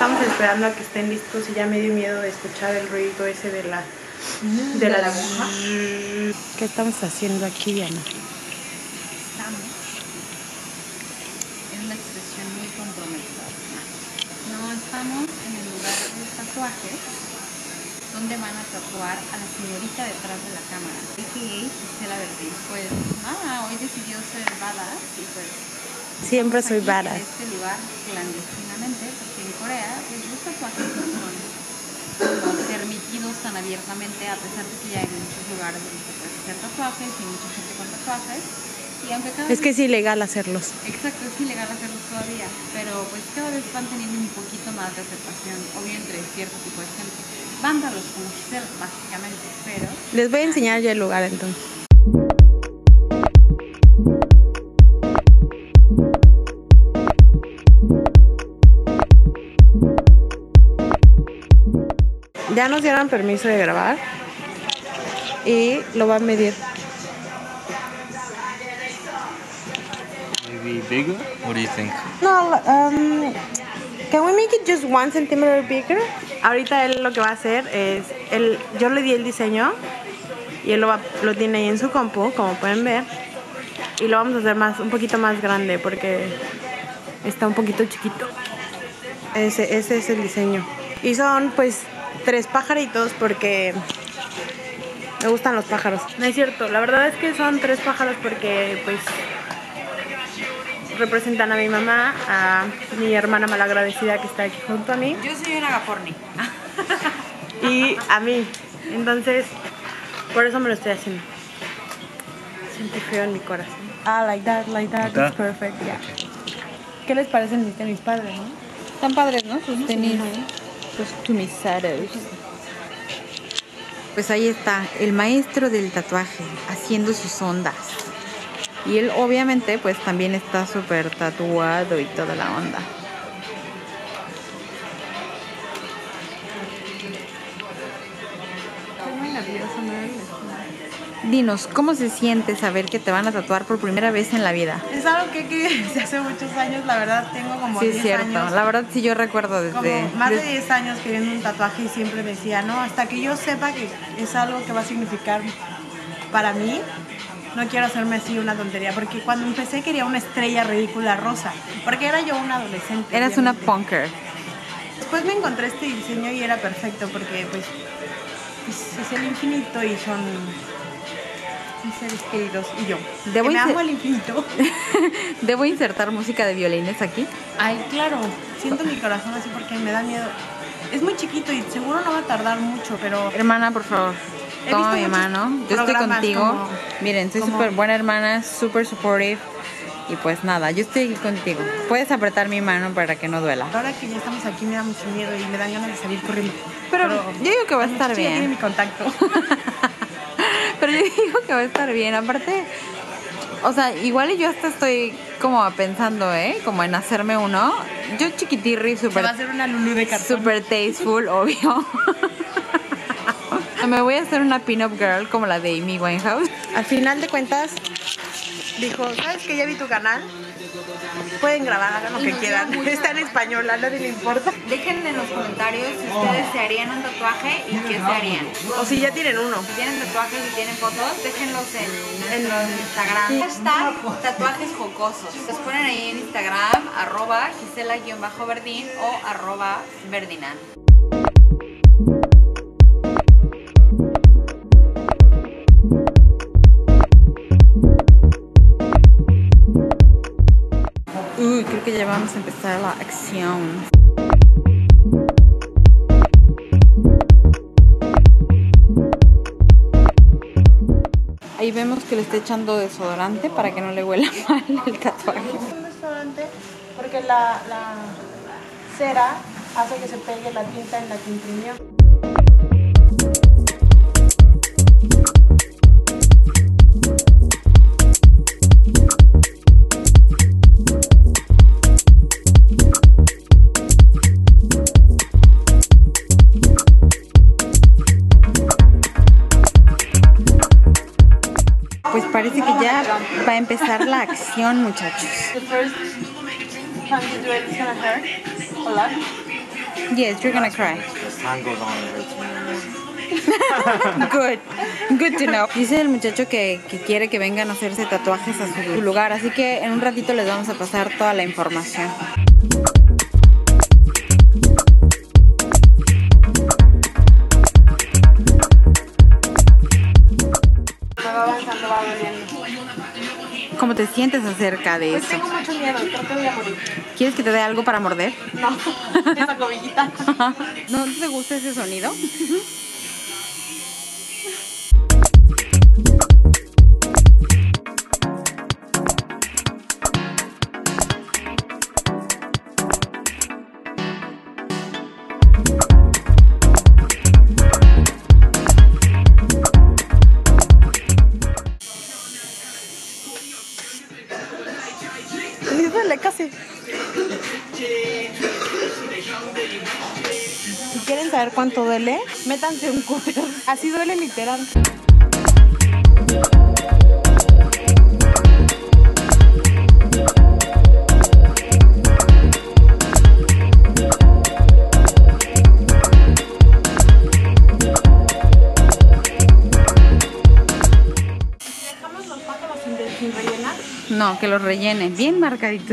estamos esperando a que estén listos y ya me dio miedo de escuchar el ruido ese de la aguja. ¿Qué estamos haciendo aquí, Diana? Estamos en una expresión muy comprometida. No estamos en el lugar de tatuajes donde van a tatuar a la señorita detrás de la cámara, a.k.a. Gisela Verdín. Pues hoy decidió ser badass y pues siempre soy badass. En este lugar clandestinamente, porque en Corea pues los tatuajes no son como permitidos tan abiertamente, a pesar de que ya hay muchos lugares donde se puede hacer tatuajes y mucha gente con tatuajes. Y aunque es que es ilegal hacerlos. Exacto, es ilegal hacerlos todavía, pero pues cada vez van teniendo un poquito más de aceptación, obvio entre cierto tipo de gente. Vándalos como Gisela, básicamente, pero... Les voy a enseñar ya el lugar entonces. Ya nos dieron permiso de grabar y lo va a medir. Maybe bigger? What do you think? No, can we make it just 1 centimeter bigger? Ahorita él lo que va a hacer es, yo le di el diseño y él lo tiene ahí en su compu, como pueden ver, y lo vamos a hacer un poquito más grande porque está un poquito chiquito. Ese es el diseño. Y son pues 3 pajaritos porque me gustan los pájaros. No es cierto, la verdad es que son 3 pájaros porque pues representan a mi mamá, a mi hermana malagradecida que está aquí junto a mí. Yo soy una agaporni. Y a mí. Entonces, por eso me lo estoy haciendo. Siento frío en mi corazón. Like that, it's perfect, yeah. ¿Qué les parecen mis tenis? Padres, ¿no? Están padres, ¿no? Sus tenis, sus tumisados. Pues ahí está, el maestro del tatuaje, haciendo sus ondas. Y él obviamente pues también está súper tatuado y toda la onda. Estoy muy nerviosa, Dinos, ¿cómo se siente saber que te van a tatuar por primera vez en la vida? Es algo que desde hace muchos años, la verdad, tengo como 10 Sí, es cierto. años. La verdad sí yo recuerdo desde... Como más de 10 años queriendo un tatuaje y siempre decía, no, hasta que yo sepa que es algo que va a significar para mí, no quiero hacerme así una tontería, porque cuando empecé quería una estrella ridícula rosa, porque era yo una adolescente. Eras una punker. Después me encontré este diseño y era perfecto, porque pues es el infinito y son mis seres queridos y yo. Me amo al infinito. ¿Debo insertar música de violines aquí? Ay, claro, siento mi corazón así porque me da miedo. Es muy chiquito y seguro no va a tardar mucho, pero... Hermana, por favor. Toma mi mano, yo estoy contigo. Miren, soy súper buena hermana, súper supportive. Y pues nada, yo estoy aquí contigo. Puedes apretar mi mano para que no duela. Ahora que ya estamos aquí me da mucho miedo y me dan ganas de salir corriendo. Pero yo digo que va a estar bien. Ya tiene mi contacto. Pero yo digo que va a estar bien. Aparte, o sea, igual yo hasta estoy como pensando, como en hacerme uno. Yo chiquitirri, súper... Va a ser una Lulu de cartón. Súper tasteful, obvio. Me voy a hacer una pin-up girl como la de Amy Winehouse. Al final de cuentas, dijo, ¿sabes que ya vi tu canal? Pueden grabar, hagan lo que quieran. Está en español, a nadie le importa. Dejen en los comentarios si ustedes se harían un tatuaje y qué se harían. O si ya tienen uno. Si tienen tatuajes y tienen fotos, déjenlos en nuestro Instagram. Hashtag tatuajes jocosos. Los ponen ahí en Instagram, @Gisela_Verdín o @Verdinan. Creo que ya vamos a empezar la acción. Ahí vemos que le está echando desodorante para que no le huela mal el tatuaje. Es un desodorante porque la cera hace que se pegue la tinta en la que imprimió. Pues parece que ya va a empezar la acción, muchachos. The first time you do it, it's gonna hurt a lot. Yes, you're gonna cry. As time goes on, it hurts more and more. Good to know. Dice el muchacho que quiere que vengan a hacerse tatuajes a su lugar, así que en un ratito les vamos a pasar toda la información. Va avanzando, va doliendo. ¿Cómo te sientes acerca de Pues eso? tengo mucho miedo, creo que voy a morir. ¿Quieres que te dé algo para morder? No, esa cobijita. ¿No te gusta ese sonido? Me duele casi. Si quieren saber cuánto duele, métanse un cúter. Así duele literal. ¿Dejamos los pájaros sin rellenar? No, que los rellenen bien marcaditos.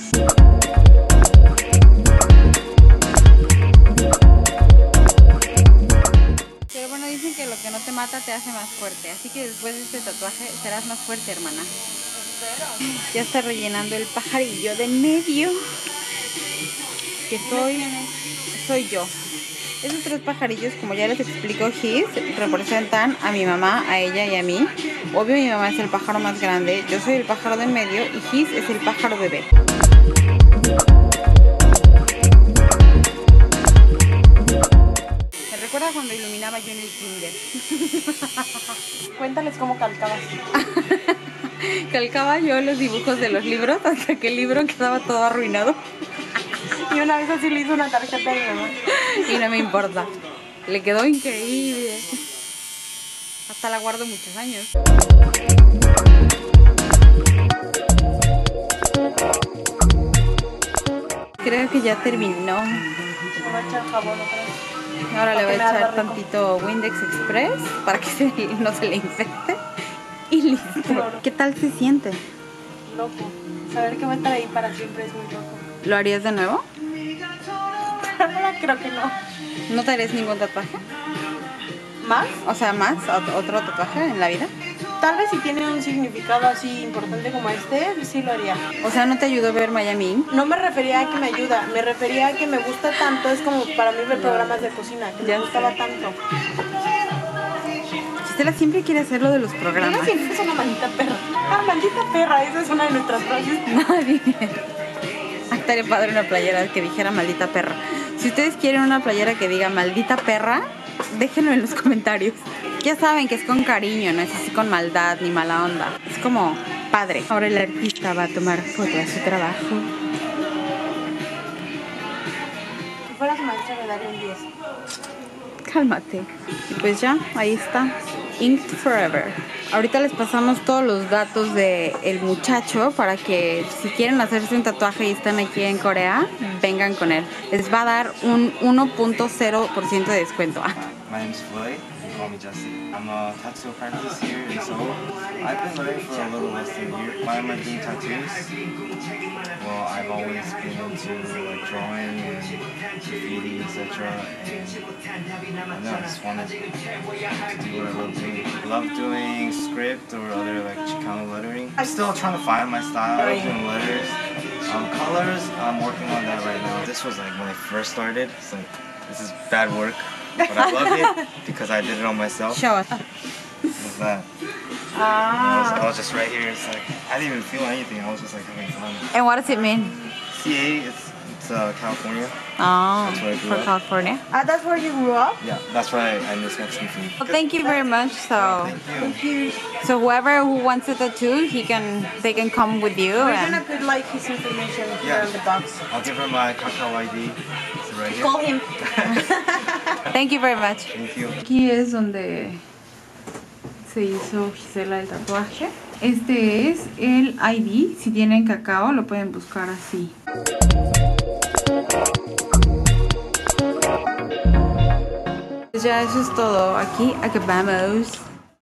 Pero bueno, dicen que lo que no te mata te hace más fuerte. Así que después de este tatuaje serás más fuerte, hermana. Ya está rellenando el pajarillo de en medio. Que soy yo. Esos tres pajarillos, como ya les explicó His, representan a mi mamá, a ella y a mí. Obvio, mi mamá es el pájaro más grande, yo soy el pájaro de en medio y His es el pájaro bebé. ¿Me recuerda cuando iluminaba yo en el kinder? Cuéntales cómo calcabas. Calcaba yo los dibujos de los libros hasta que el libro quedaba todo arruinado. Y una vez así le hizo una tarjeta a mi mamá. Y no me importa. Le quedó increíble. Hasta la guardo muchos años. Creo que ya terminó. Me va a echar jabón otra vez. Ahora le voy a Para que me echar haga rico. tantito Windex Express para que no se le infecte. Y listo. ¿Qué tal se siente? Loco. Saber que va a estar ahí para siempre es muy loco. ¿Lo harías de nuevo? Ahora creo que no. ¿No te harías ningún tatuaje? ¿Más? O sea, más, otro tatuaje en la vida. Tal vez si tiene un significado así importante como este, sí lo haría. O sea, ¿no te ayudó a ver Miami? No me refería a que me ayuda, me refería a que me gusta tanto, es como para mí ver programas de cocina, que Ya me gustaba sé. tanto. Gisela siempre quiere hacer lo de los programas. Ella siempre es una maldita perra. Ah, maldita perra, esa es una de nuestras frases. Nadie. Estaría padre una playera que dijera maldita perra. Si ustedes quieren una playera que diga maldita perra, déjenlo en los comentarios. Ya saben que es con cariño, no es así con maldad ni mala onda. Es como padre. Ahora el artista va a tomar foto de su trabajo. Si fueras maestra me daría un 10. Cálmate. Y pues ya, ahí está. Inked Forever. Ahorita les pasamos todos los datos del muchacho para que si quieren hacerse un tatuaje y están aquí en Corea, vengan con él. Les va a dar un 1.0% de descuento. My name's Floyd. You call me Jesse. I'm a tattoo apprentice here in Seoul. I've been learning for a little less than a year. Why am I doing tattoos? Well, I've always been into like drawing and graffiti, etc. And I just wanted to do what I love doing. I love doing script or other like Chicano lettering. I'm still trying to find my style. I love doing letters. Colors, I'm working on that right now. This was like when I first started. It's like, this is bad work. But I love it because I did it on myself. Show us. What's that? I was just right here. It's like I didn't even feel anything. I was just like having fun. And what does it mean? CA, it's California. Oh, That's where I grew for up. California. That's where you grew up? Yeah, that's why I miss Mexican food. Well, thank you very much. Thank you. So whoever who wants a tattoo, they can come with you. We're And gonna put like his information here Yeah. on the box. I'll give her my Kakao ID. Is it right here? Call him. thank you very much. Thank you. Aquí es donde se hizo Gisela el tatuaje. Este es el ID. Si tienen cacao, lo pueden buscar así. pues ya eso es todo. Aquí acabamos.